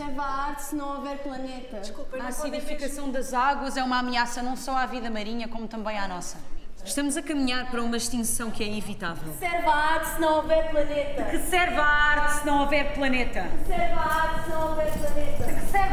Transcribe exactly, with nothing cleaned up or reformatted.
serve a arte se não houver planeta. Desculpa, A acidificação das águas é uma ameaça não só à vida marinha, como também à nossa. Estamos a caminhar para uma extinção que é inevitável. Serve a arte se não houver planeta. Que serve a arte se não houver planeta? Serve a arte se não houver planeta. Que serve